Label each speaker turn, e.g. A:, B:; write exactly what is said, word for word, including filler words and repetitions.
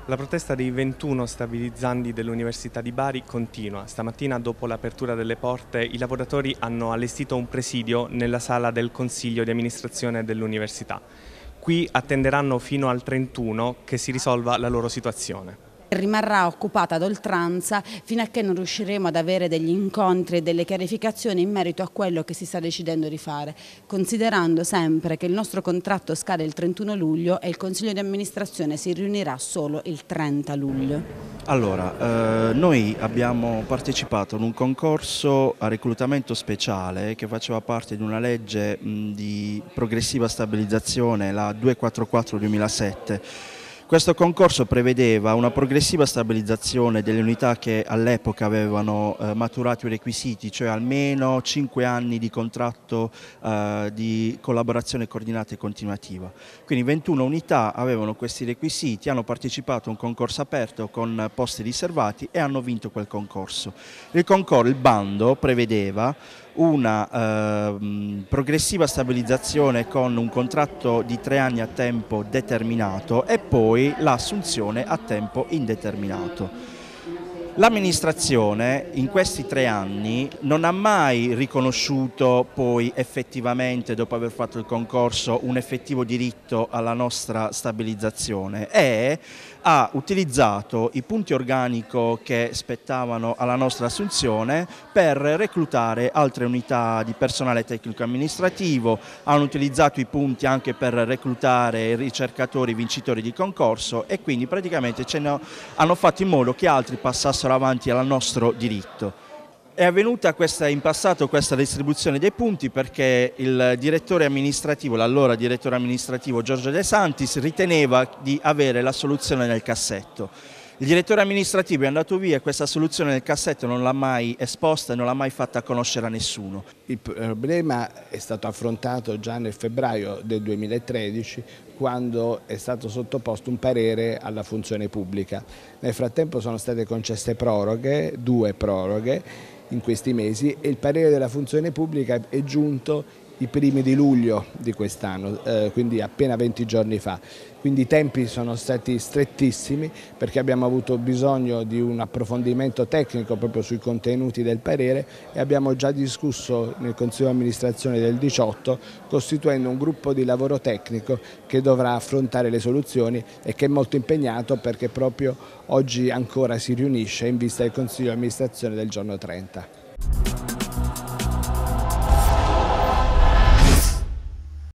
A: La protesta dei ventuno stabilizzandi dell'Università di Bari continua. Stamattina, dopo l'apertura delle porte, i lavoratori hanno allestito un presidio nella sala del Consiglio di amministrazione dell'Università. Qui attenderanno fino al trentuno che si risolva la loro situazione.
B: Rimarrà occupata ad oltranza fino a che non riusciremo ad avere degli incontri e delle chiarificazioni in merito a quello che si sta decidendo di fare, considerando sempre che il nostro contratto scade il trentuno luglio e il Consiglio di amministrazione si riunirà solo il trenta luglio.
C: Allora, eh, noi abbiamo partecipato ad un concorso a reclutamento speciale che faceva parte di una legge mh, di progressiva stabilizzazione, la duecentoquarantaquattro duemilasette. Questo concorso prevedeva una progressiva stabilizzazione delle unità che all'epoca avevano eh, maturato i requisiti, cioè almeno cinque anni di contratto eh, di collaborazione coordinata e continuativa. Quindi ventuno unità avevano questi requisiti, hanno partecipato a un concorso aperto con posti riservati e hanno vinto quel concorso. Il, concorso, il bando prevedeva una eh, progressiva stabilizzazione con un contratto di tre anni a tempo determinato e poi l'assunzione a tempo indeterminato. L'amministrazione in questi tre anni non ha mai riconosciuto poi effettivamente, dopo aver fatto il concorso, un effettivo diritto alla nostra stabilizzazione e ha utilizzato i punti organico che spettavano alla nostra assunzione per reclutare altre unità di personale tecnico amministrativo, hanno utilizzato i punti anche per reclutare ricercatori vincitori di concorso e quindi praticamente ce ne hanno fatto in modo che altri passassero avanti al nostro diritto. È avvenuta questa, in passato questa distribuzione dei punti perché il direttore amministrativo, l'allora direttore amministrativo Giorgio De Santis, riteneva di avere la soluzione nel cassetto. Il direttore amministrativo è andato via e questa soluzione nel cassetto non l'ha mai esposta e non l'ha mai fatta conoscere a nessuno.
D: Il problema è stato affrontato già nel febbraio del duemilatredici quando è stato sottoposto un parere alla funzione pubblica. Nel frattempo sono state concesse proroghe, due proroghe in questi mesi e il parere della funzione pubblica è giunto i primi di luglio di quest'anno, eh, quindi appena venti giorni fa. Quindi i tempi sono stati strettissimi perché abbiamo avuto bisogno di un approfondimento tecnico proprio sui contenuti del parere e abbiamo già discusso nel Consiglio di amministrazione del diciotto costituendo un gruppo di lavoro tecnico che dovrà affrontare le soluzioni e che è molto impegnato perché proprio oggi ancora si riunisce in vista del Consiglio di amministrazione del giorno trenta.